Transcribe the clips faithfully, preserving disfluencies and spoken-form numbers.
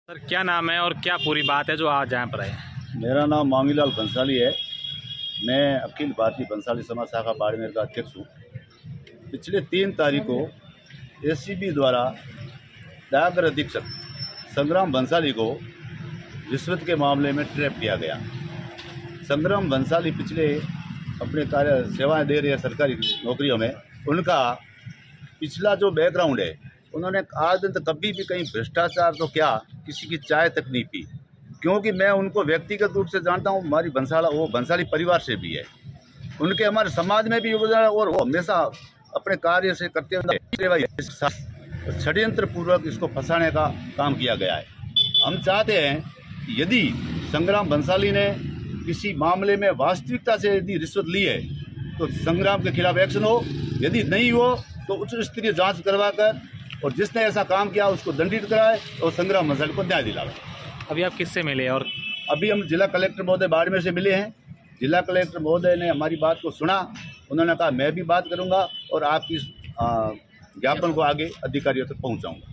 Sir क्या नाम है और क्या पूरी बात है जो आज यहाँ पर है? मेरा नाम मांगीलाल बंसाली है। मैं अखिल भारतीय बंसाली समाज शाखा बाड़मेर का अध्यक्ष हूँ। पिछले तीन तारीख को एसीबी द्वारा डाकघर अधीक्षक संग्राम बंसाली को रिश्वत के मामले में ट्रैप किया गया। संग्राम बंसाली पिछले अपने कार्य सेवाएं दे रहे हैं सरकारी नौकरियों में। उनका पिछला जो बैकग्राउंड है, उन्होंने आज दिन तक कभी भी कहीं भ्रष्टाचार तो क्या किसी की चाय तक नहीं पी, क्योंकि मैं उनको व्यक्तिगत रूप से जानता हूँ। हमारी बंसाला वो बंसाली परिवार से भी है, उनके हमारे समाज में भी योगदान है और वो हमेशा अपने कार्य से करते हुए षड्यंत्र पूर्वक इसको फंसाने का काम किया गया है। हम चाहते हैं कि यदि संग्राम बंसाली ने किसी मामले में वास्तविकता से यदि रिश्वत ली है तो संग्राम के खिलाफ एक्शन हो, यदि नहीं हो तो उच्च स्तरीय जांच करवाकर और जिसने ऐसा काम किया उसको दंडित कराए और संग्राम बंसाली को न्याय दिलाए। अभी आप किससे मिले? और अभी हम जिला कलेक्टर महोदय बाड़मेर से मिले हैं। जिला कलेक्टर महोदय ने हमारी बात को सुना। उन्होंने कहा मैं भी बात करूंगा और आपकी इस ज्ञापन को आगे अधिकारियों तक पहुंचाऊंगा।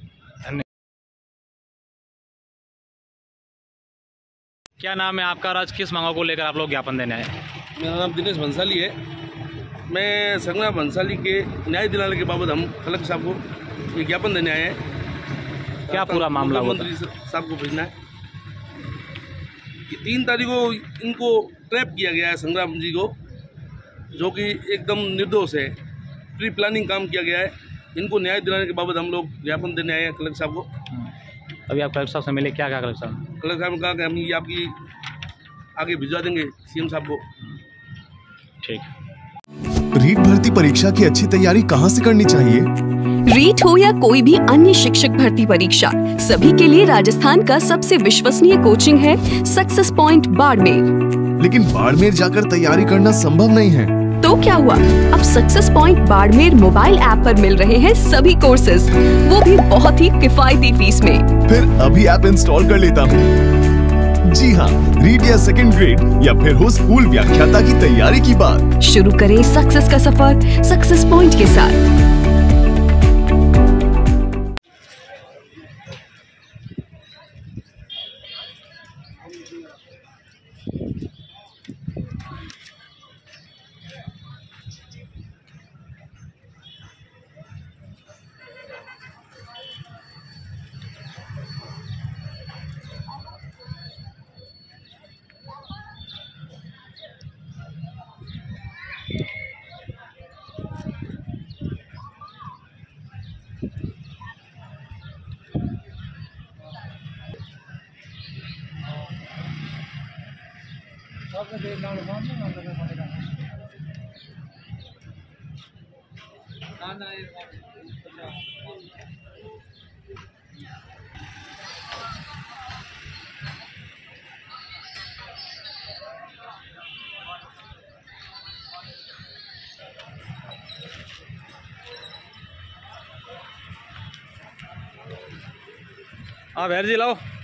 क्या नाम है आपका और आज किस मांगों को लेकर आप लोग ज्ञापन देने आए? मेरा नाम दिनेश बंसाली है। मैं संग्राम बंसाली के न्याय दिलाने के बाबत हम कलेक्टर साहब को ये ज्ञापन देने आए हैं। क्या पूरा मामला हुआ? मंत्री साहब को भेजना है कि तीन तारीख को इनको ट्रैप किया गया है, संग्राम जी को, जो कि एकदम निर्दोष है। प्री प्लानिंग काम किया गया है। इनको न्याय दिलाने के बाबत हम लोग ज्ञापन देने आए हैं कलेक्टर साहब को। अभी आप कलेक्टर साहब से मिले, क्या कहा कलेक्टर साहब? कलेक्टर साहब ने कहा कि हम ये आपकी आगे भिजवा देंगे सीएम साहब को। ठीक। रीट भर्ती परीक्षा की अच्छी तैयारी कहाँ से करनी चाहिए? रीट हो या कोई भी अन्य शिक्षक भर्ती परीक्षा, सभी के लिए राजस्थान का सबसे विश्वसनीय कोचिंग है सक्सेस पॉइंट बाड़मेर। लेकिन बाड़मेर जाकर तैयारी करना संभव नहीं है। तो क्या हुआ, अब success point Barmer mobile app पर मिल रहे हैं सभी कोर्सेज, वो भी बहुत ही किफायती फीस में। फिर अभी ऐप इंस्टॉल कर लेता हूँ। जी हाँ, रीट या सेकंड ग्रेड या फिर हो स्कूल व्याख्याता की तैयारी की बात। शुरू करें सक्सेस का सफर सक्सेस पॉइंट के साथ। हाँ भैर जी लाओ।